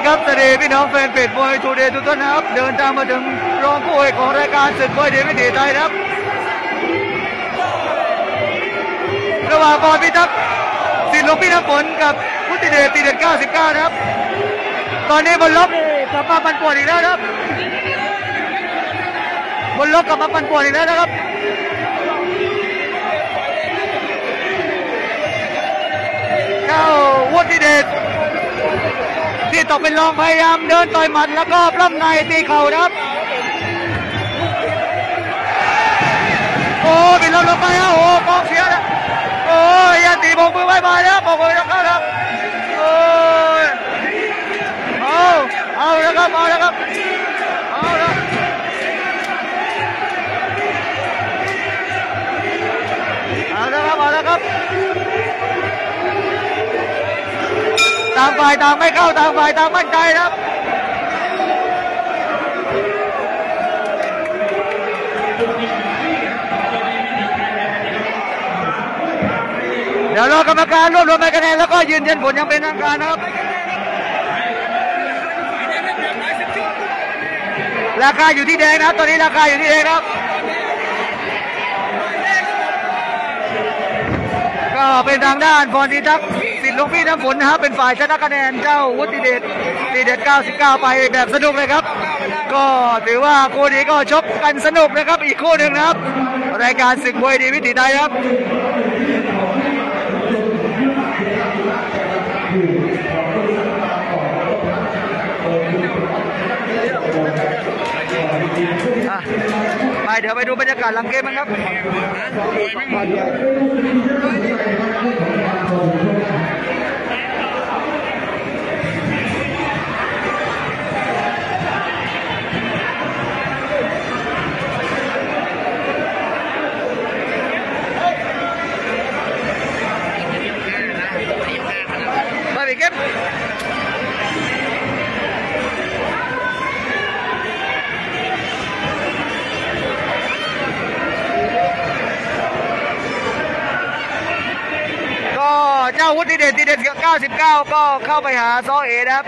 ครับสวัสดีพี่น้องแฟนเพจมวยทูเดย์ทุกท่านนะครับเดินทางมาถึงรองคู่เอกของรายการศึกมวยดีวิถีไทยครับระหว่างบอลพิทักษ์สิทธิ์หลวงพี่น้ำฝนกับพุทธิเดชตีเด็ด99นะครับตอนนี้บนล็อกกลับมาปั่นป่วนอีกแล้วครับบนล็อกกลับมาปั่นป่วนอีกแล้วนะครับเจ้าวุฒิเดชที่ตกเป็นรองพยายามเดินต่อยหมัดแล้วก็ปล้ำในตีเข่านะครับโอ้เป็นลมลงไปครับโอ้กองเชียร์นะโอ้ยยันตีโบกมือบายบายนะครับโบกมือแล้วครับโอ้ยเอาแล้วครับเอาแล้วครับเอาแล้วเอาแล้วครับเอาแล้วครับต่างฝ่ายต่างไม่เข้าต่างฝ่ายต่างมั่นใจครับเดี๋ยวรอกรรมการรวบรวมคะแนนแล้วก็ยืนยันผลอย่างเป็นทางการนะครับราคาอยู่ที่แดงนะครับตอนนี้ราคาอยู่ที่แดงครับก็เป็นทางด้านพรทิทักษ์สิทธิ์หลวงพี่น้ำฝนนะครับเป็นฝ่ายชนะคะแนนเจ้าวุฒิเดชตีเด็ด99ไปแบบสนุกเลยครับก็ถือว่าคู่นี้ก็ชกกันสนุกนะครับอีกคู่หนึ่งนะครับรายการศึกมวยดีวิถีไทยครับไปเดี๋ยวไปดูบรรยากาศหลังเกมมั้งครับไปเก็บเจ้าวุฒิเดชตีเด็ด99ก็เข้าไปหาซอเอนะครับ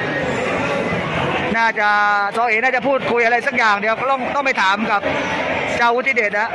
น่าจะซอเอน่าจะพูดคุยอะไรสักอย่างเดี๋ยวก็ต้องไปถามกับเจ้าวุฒิเดชนะ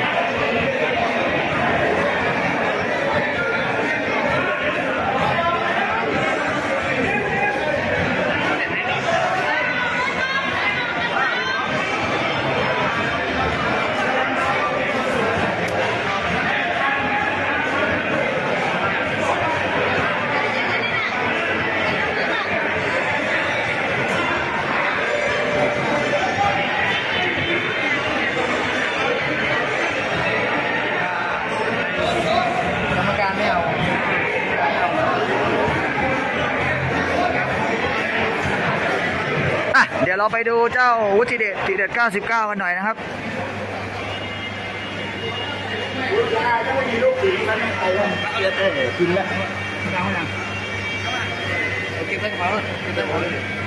เดี๋ยวเราไปดูเจ้าวุฒิเดชตีเด็ด99กันหน่อยนะครับกินแล้วเอาหนังเก็บไว้ก่อนเก็บไว้ก่อน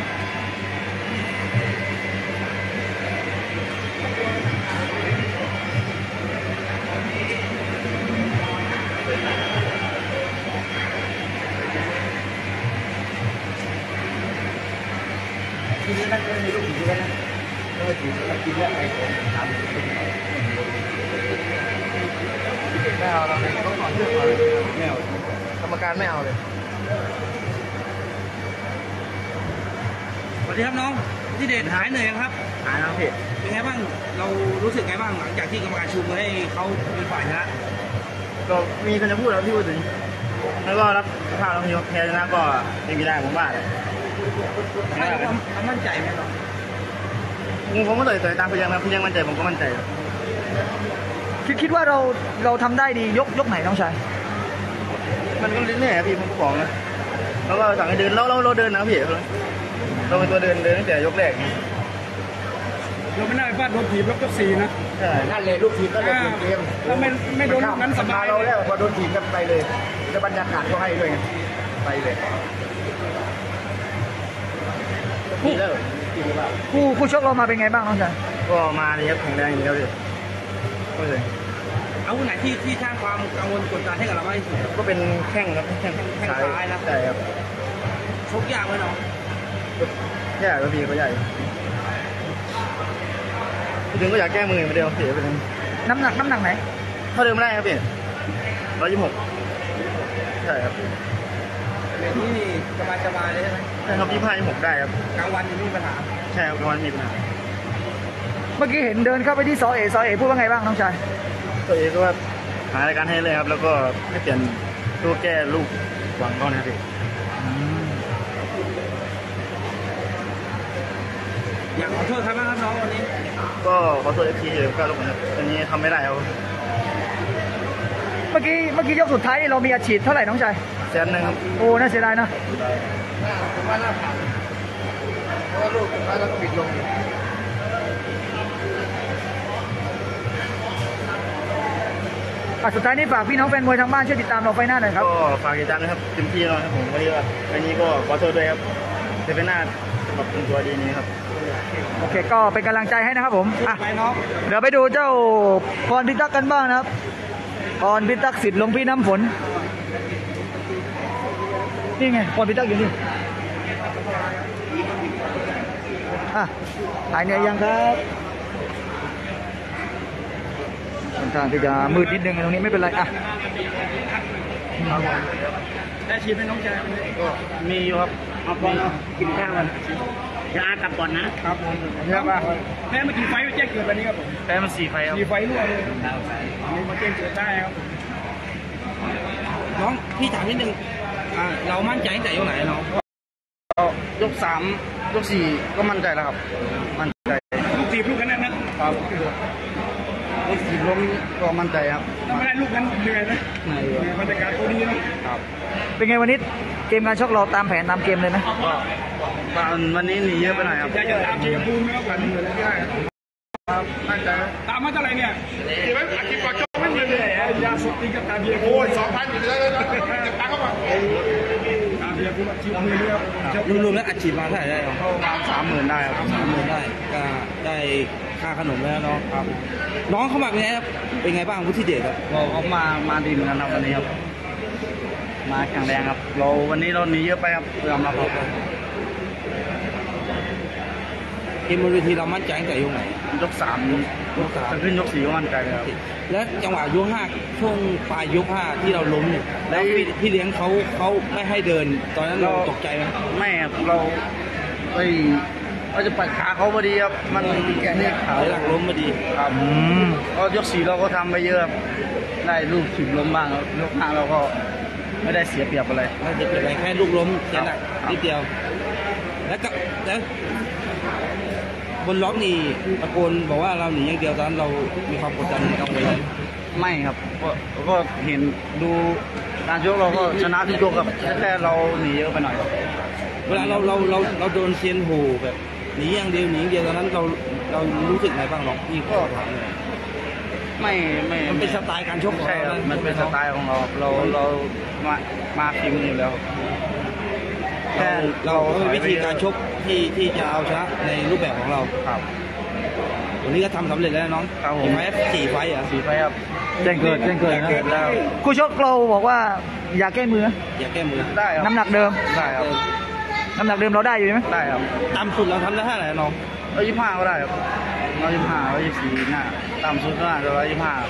ทีนี้มันก็มีลูกผีด้วยนะก็ถือว่ากินแล้วไอ้ผมทำไม่เอาเราต้องขอเชื่อเขาไม่เอากรรมการไม่เอาเลยสวัสดีครับน้องที่เดชหายเหนื่อยครับหายแล้วพี่เป็นไงบ้างเรารู้สึกไงบ้างหลังจากที่กรรมการชูมือให้เขาเป็นฝ่ายชนะก็มีคนจะพูดแล้วที่พูดถึงแล้วก็รับสภาพเรามีแพ้ชนะก็ไม่มีได้ผมว่ามั่นใจไหมครับผมก็ต่อยตามพยังนะพยังมั่นใจผมก็มั่นใจคิดว่าเราทำได้ดียกไหนน้องชายมันก็ลิ้นแน่พี่ผมก็บอกนะแล้วก็สั่งให้เดินเราเดินนะพี่เราเป็นตัวเดินตั้งแต่ยกแรกเราไม่ได้ฟาดโดนถีบยก4นะใช่นั่นเลยลูกทีมก็เลยเกมถ้าไม่โดนนั้นสบายเราแล้วพอโดนถีบกันไปเลยจะบรรยากาศก็ให้ด้วยไงไปเลยผู้ชกเรามาเป็นไงบ้างน้องชายก็มาเลยครับแข็งแรงอย่างเดียวเลยก็เลยอาวุธไหนที่สร้างความกังวลกดดันให้กับเรามากที่สุดก็เป็นแข้งครับแข้งซ้ายนะใช่ครับชกยากไหมน้องใหญ่ก็พี่ก็ใหญ่ถึงก็อยากแก้มือมาเดียวเสียไปเลยน้ำหนักไหนเท่าเดิมไม่ได้ครับพี่126ใช่ครับนี่สบายเลยใช่ไหมใช่ครับ25-26ได้ครับกลางวันยังไม่มีปัญหาใช่ครับกลางวันมีปัญหาเมื่อกี้เห็นเดินเข้าไปที่ซอเอพูดว่าไงบ้างน้องชายตัวเองก็ว่าหารายการให้เลยครับแล้วก็ให้เปลี่ยนตัวแก้ลูกหวังเขานะครับพี่อยากขอโทษใครบ้างครับน้องวันนี้ก็ขอตัวFTเลยก็ลูกนะครับอันนี้ทำไม่ได้ครับเมื่อกี้ยกสุดท้ายนี่เรามีอัดฉีดเท่าไหร่น้องชายแสนหนึ่งครับโอ้น่าเสียดายเนอะเพราะว่าลูกสุดท้ายเราก็ปิดลงสุดท้ายนี่ฝากพี่น้องแฟนมวยทางบ้านช่วยติดตามเราไฟหน้าหน่อยครับก็ฝากติดตามนะครับเต็มที่แล้วครับผมวันนี้ก็ขอโทษด้วยครับเซเว่นหน้าสำหรับเป็นตัวดีนี้ครับโอเคก็เป็นกำลังใจให้นะครับผมอ่ะไปน้องเดี๋ยวไปดูเจ้าพรพิทักษ์กันบ้างนะครับพรพิทักษ์สิทธิ์หลวงพี่น้ำฝนนี่ไงพรพิทักษ์อยู่นี่หายเหนื่อยยังครับค่อนข้างที่จะมืดนิดนึงตรงนี้ไม่เป็นไรได้ชีพให้น้องชายก็มีอยู่ครับเอาก่อนกินข้าวกันจะกลับก่อนนะครับผมแพ้มากี่ไฟไปแจ้งเกิดวันนี้ครับผมแพ้มัน4 ไฟครับกี่ไฟรั่วเลยนี่มาแจ้งเกิดได้ครับน้องพี่ถามนิดนึงเรามั่นใจตั้งแต่ยกไหนน้องยก3 ยก 4ก็มั่นใจแล้วครับมั่นใจลูกทีบลูกนั้นนะครับยก4ล้มก็มั่นใจครับไม่ได้ลูกนั้นเหนื่อยนะบรรยากาศตัวดีนะครับเป็นไงวันนี้เกมการชกเราตามแผนตามเกมเลยไหมก็วันนี้หนีเยอะไปหน่อยครับอยากจะตามเชียร์ภูมิแล้วกันเหนื่อยแล้วได้ครับมั่นใจตามมาเท่าไหร่เนี่ยเดี๋ยวอาชีพก่อนจบไม่เหนื่อยยาสดตีกับตาเบียร์โอ้ย2,000อยู่แล้วจะตังเข้ามาตาเบียร์ภูมิอาชีพมือเดียวรวมๆแล้วอาชีพมาเท่าไหร่ได้ครับเข้ามา30,000ได้ครับ 30,000ได้ก็ได้ค่าขนมแล้วเนาะครับน้องเข้ามาเป็นไงครับเป็นไงบ้างวุฒิเดชครับเขามาดีเหมือนกันครับวันนี้ครับมาแข็งแรงครับวันนี้เราหนีเยอะไปครับยอมรับครับเกมบนเวทีเรามั่นใจตั้งแต่ยกไหนยก3จะขึ้นยก4ก็มั่นใจครับและจังหวะยก5ช่วงปลายยก5ที่เราล้มเนี่ยแล้วพี่เลี้ยงเขาไม่ให้เดิน ตอนนั้นเราตกใจไหมไม่ครับเราจะปัดขาเขาพอดีครับมันนี่ขาหลักล้มมาดีครับก็ยก4เราก็ทำไปเยอะครับได้ลูกถึงล้มบ้างครับยก5เราก็ไม่ได้เสียเปรียบอะไรไม่จะเป็นไรแค่ลูกล้มแค่นั้นนิดเดียวแล้วบนล็อกนี่ตะโกนบอกว่าเราหนีอย่างเดียวตอนนั้นเรามีความกดดันกังวลเลยไม่ครับก็เห็นดูการยกเราก็ชนะทุกยกครับแค่เราหนีเยอะไปหน่อยเวลาเราโดนเซียนโหแบบหนีอย่างเดียวตอนนั้นเรารู้สึกไงบ้างหรอกพี่ก็ถามเลยไม่มันเป็นสไตล์การชกของใช่คเรารับนะมันเป็นสไตล์ของเรามาทีมอยู่แล้วแค่เรามีวิธีการชกที่จะเอาชนะในรูปแบบของเราครับวันนี้ก็ทำสำเร็จแล้วน้องครับผมกี่ไฟ4 ไฟอ่ะ 4 ไฟครับแจ้งเกิดนะคู่ชกเราบอกว่าอยากแก้มืออย่าแก้มือได้ครับน้ำหนักเดิมได้ครับน้ำหนักเดิมเราได้อยู่ไหมได้ครับต่ำสุดเราทำได้เท่าไหร่น้อง 125ก็ได้ครับ125 124หน้าต่ำสุดก็น่าจะ125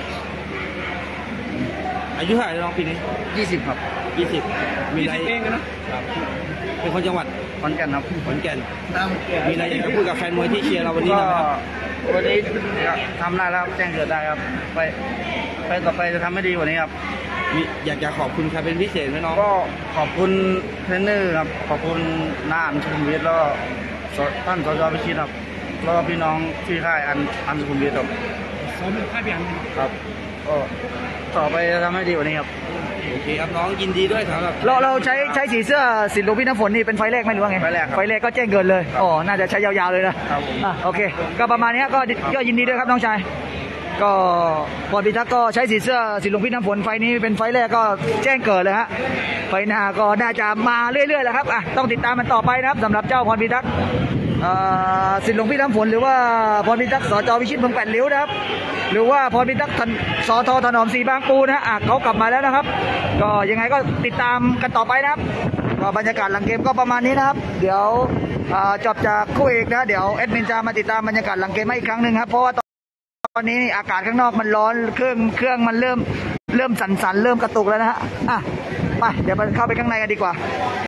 อายุเท่าไหร่น้องปีนี้ 20ครับ 20มีอะไรเองนะครับเป็นคนจังหวัดขอนแก่นครับขอนแก่นมีอะไรอยากจะพูดกับแฟนมวยที่เชียร์เราวันนี้ก็นะครับวันนี้ทำได้แล้วครับแจ้งเกิดได้ครับไปต่อไปจะทำให้ดีกว่านี้ครับอยากจะขอบคุณใครเป็นพิเศษไหมน้องก็ขอบคุณเทรนเนอร์ครับขอบคุณน้าอันสุขุมวิทแล้วก็ท่านสจพิชิตครับแล้วก็พี่น้องที่ค่ายอันสุขุมวิทครับซ้อมเป็นค่ายเบียงครับก็ต่อไปจะทำให้ดีกว่านี้ครับโอเคครับน้องยินดีด้วยสำหรับเราใช้สีเสื้อสิทธิ์หลวงพี่น้ำฝนนี่เป็นไฟแรกไหมหรือว่าไงไฟแรกครับไฟแรกก็แจ้งเกิดเลยอ๋อน่าจะใช้ยาวๆเลยนะครับผมโอเคก็ประมาณนี้ก็ยินดีด้วยครับน้องชายก็พรพิทักษ์ก็ใช้สีเสื้อสิทธิ์หลวงพี่น้ำฝนไฟนี้เป็นไฟแรกก็แจ้งเกิดเลยฮะไฟหน้าก็น่าจะมาเรื่อยๆแหละครับต้องติดตามมันต่อไปนะครับสำหรับเจ้าพรพิทักษ์สิทธิ์หลวงพี่น้ำฝนหรือว่าพรพิทักษ์สจวิชิตเมืองแปดริ้วนะครับหรือว่าพรพิทักษ์สทถนอมศรีบางปูนะฮะเขากลับมาแล้วนะครับก็ยังไงก็ติดตามกันต่อไปนะครับก็บรรยากาศหลังเกมก็ประมาณนี้นะครับเดี๋ยวจบจากคู่เอกนะเดี๋ยวแอดมินจะมาติดตามบรรยากาศหลังเกมให้อีกครั้งหนึ่งครับเพราะว่าตอนนี้อากาศข้างนอกมันร้อนเครื่องมันเริ่มสั่นๆเริ่มกระตุกแล้วนะฮะไปเดี๋ยวมันเข้าไปข้างในกันดีกว่า